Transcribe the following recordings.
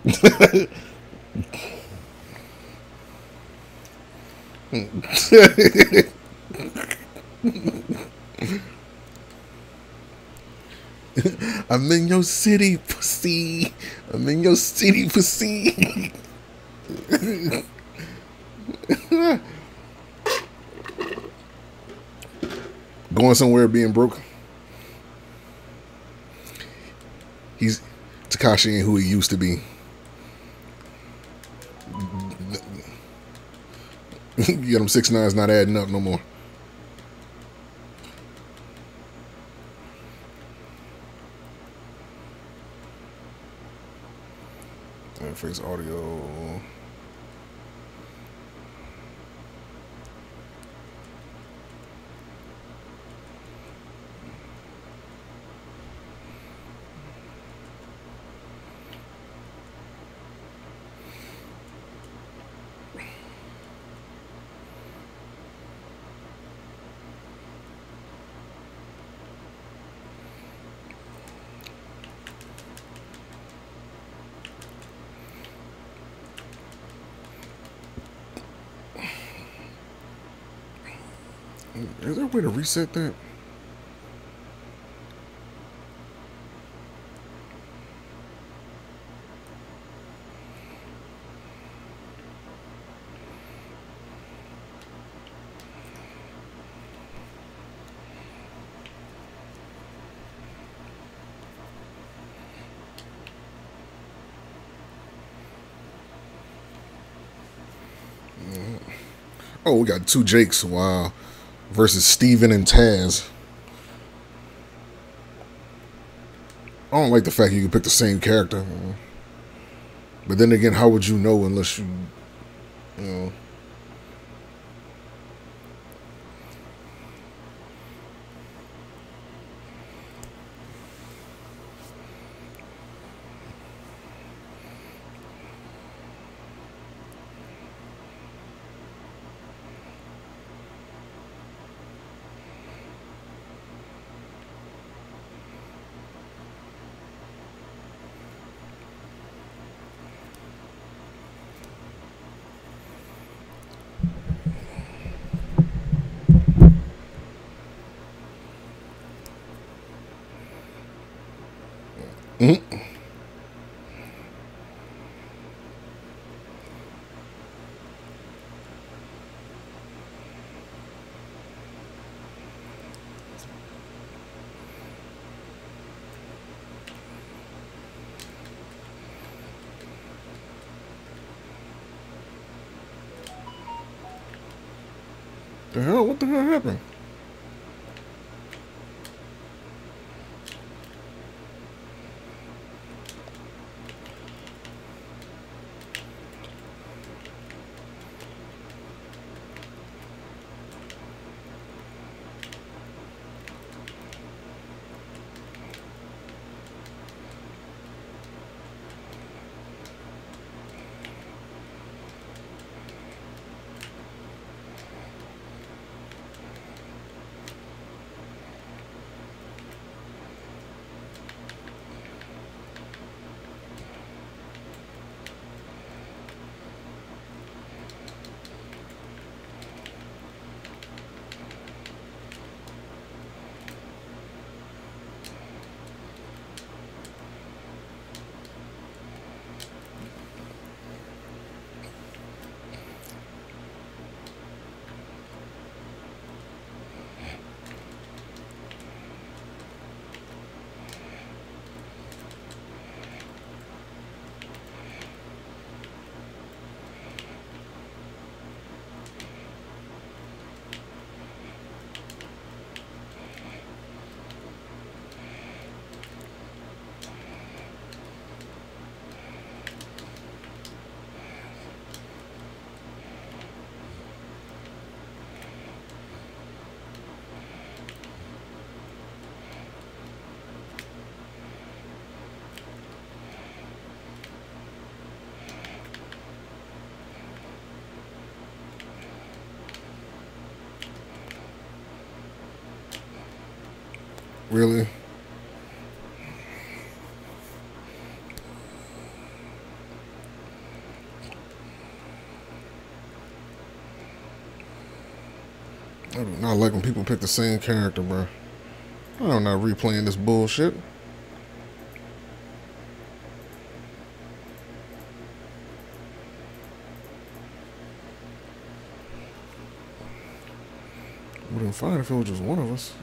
I'm in your city, pussy. I'm in your city, pussy. Going somewhere, being broke. He's Takashi ain't who he used to be. You get him 6ix9ine not adding up no more. Face audio. Is there a way to reset that? Oh, we got two Jakes. Wow. Versus Steven and Taz. I don't like the fact you can pick the same character. But then again, how would you know unless you know. Mm-hmm. The hell? What the hell happened? Really? I do not like when people pick the same character, bro. I'm not replaying this bullshit. Would have been fine if it was just one of us.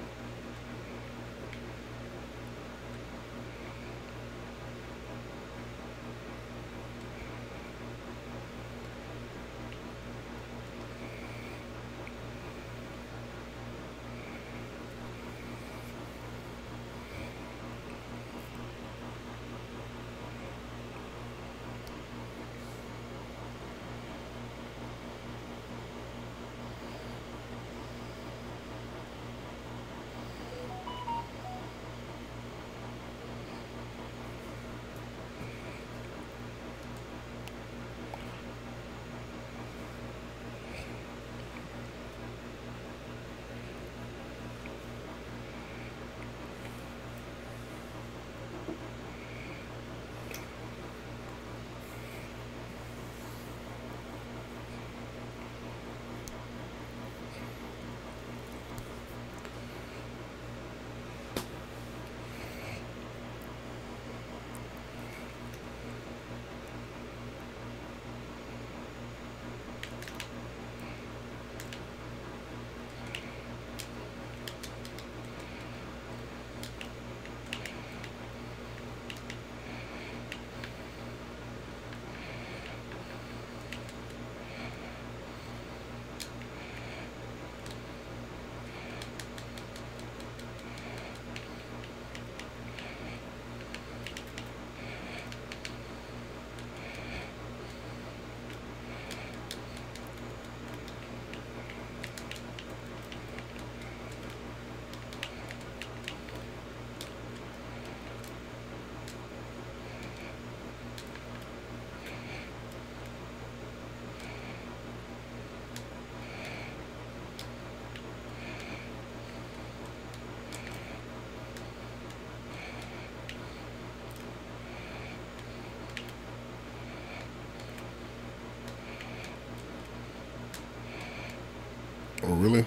Oh, really?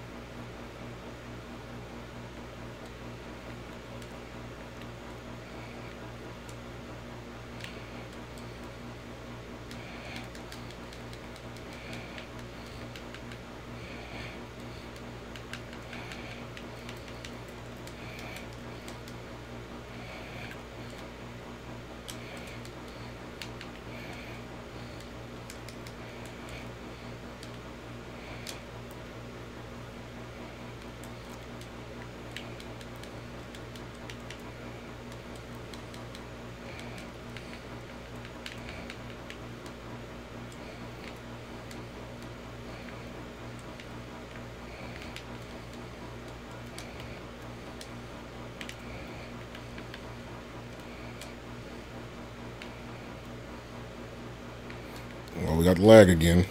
Well, we got lag again.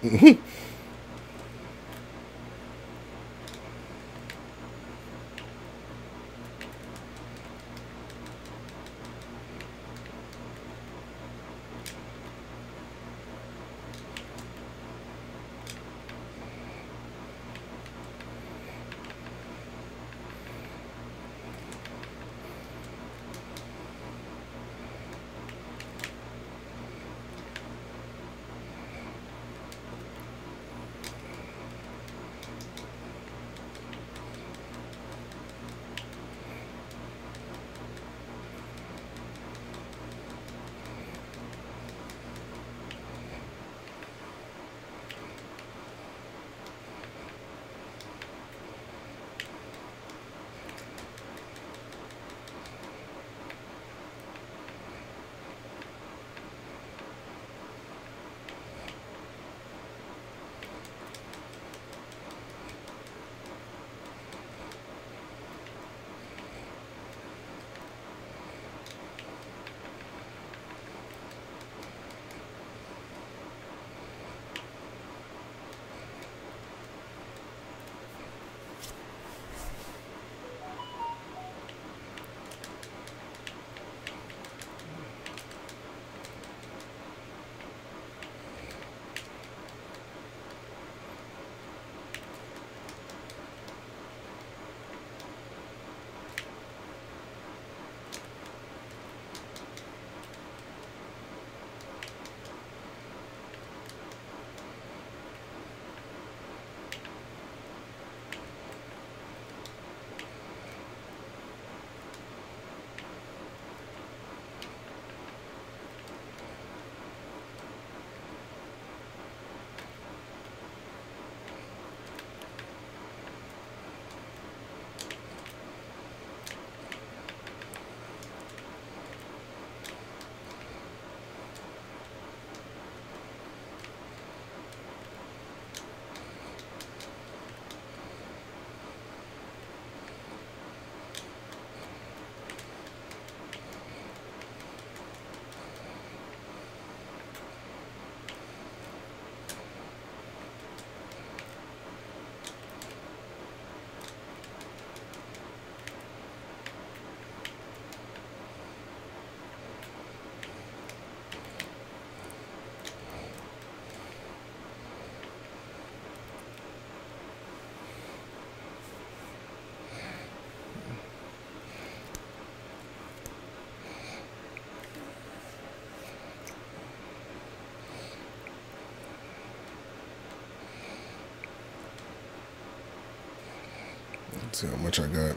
Let's see how much I got.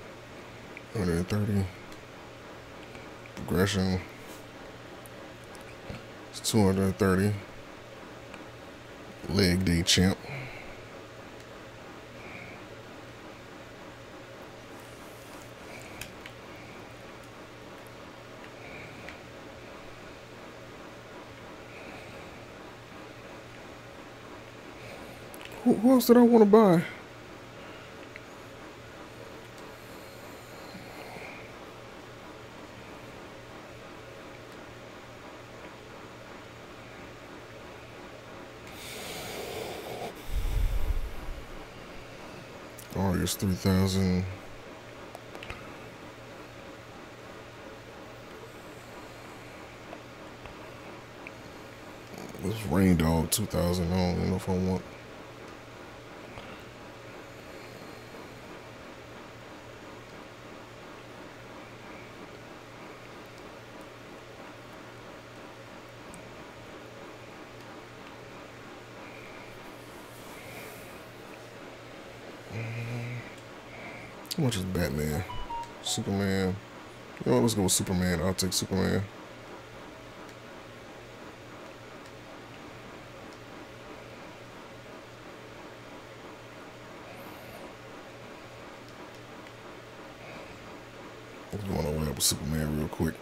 130. Progression. It's 230. Leg day champ. Who else did I want to buy? August 3000. This Rain Dog 2000. I don't know if I want. How much is Batman? Superman. You know what, let's go with Superman. I'll take Superman. Let's go on our way up with Superman real quick.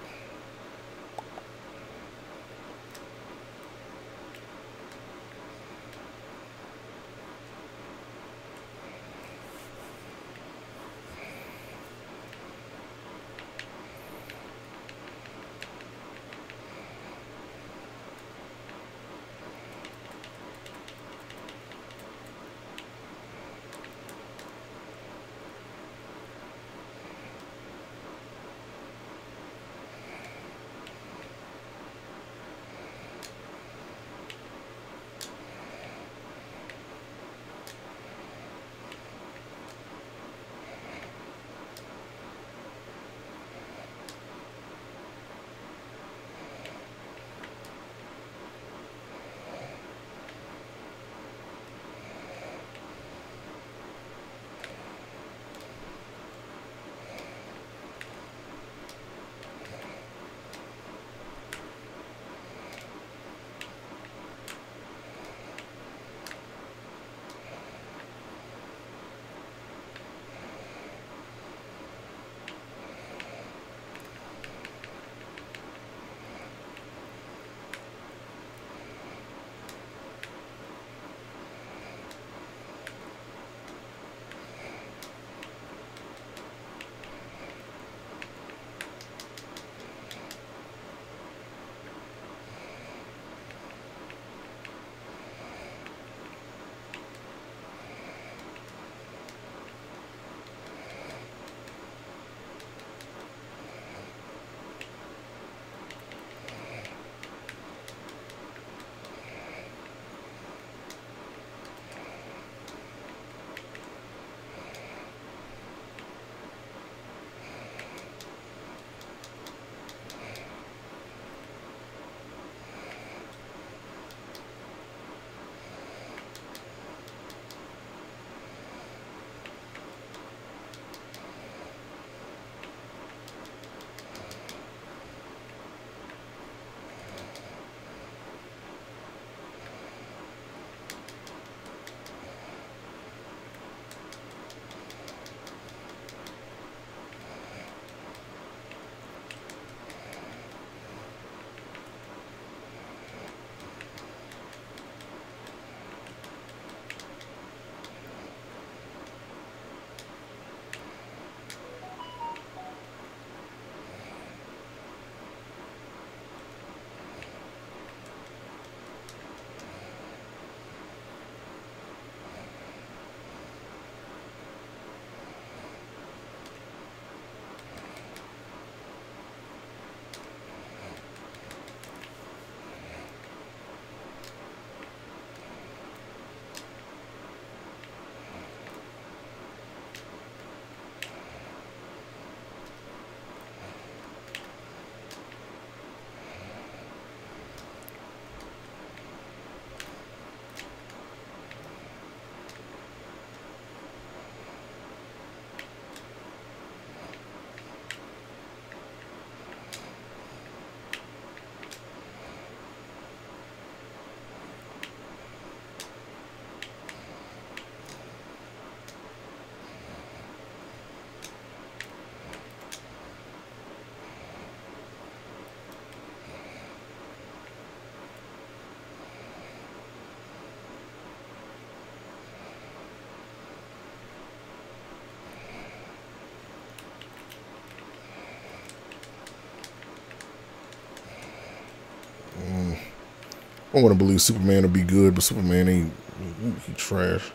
I want to believe Superman will be good, but Superman ain't. He trash.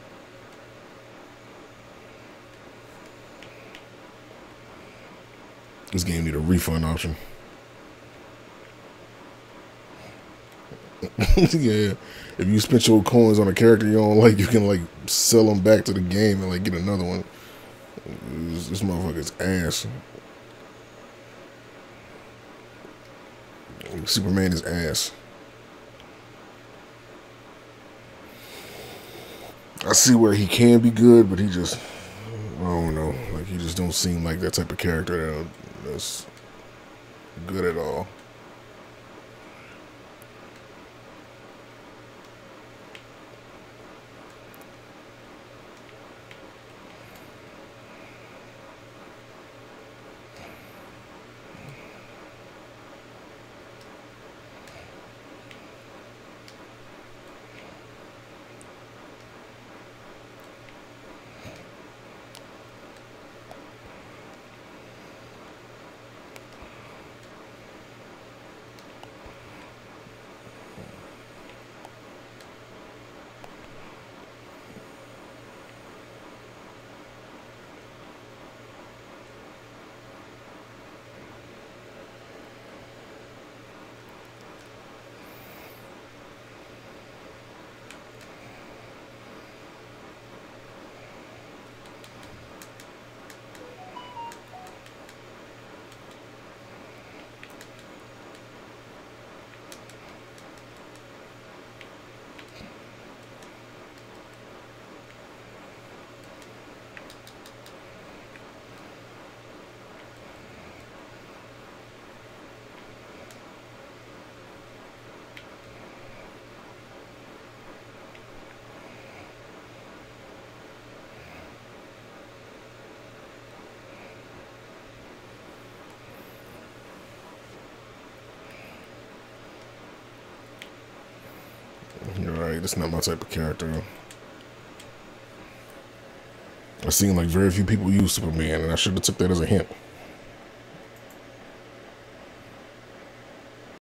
This game need a refund option. Yeah, if you spent your coins on a character you don't like, you can like sell them back to the game and like get another one. This motherfucker's ass. Superman is ass. I see where he can be good, but he just, I don't know, like he just don't seem like that type of character that's good at all. You're right, that's not my type of character. I've seen like very few people use Superman, and I should have took that as a hint.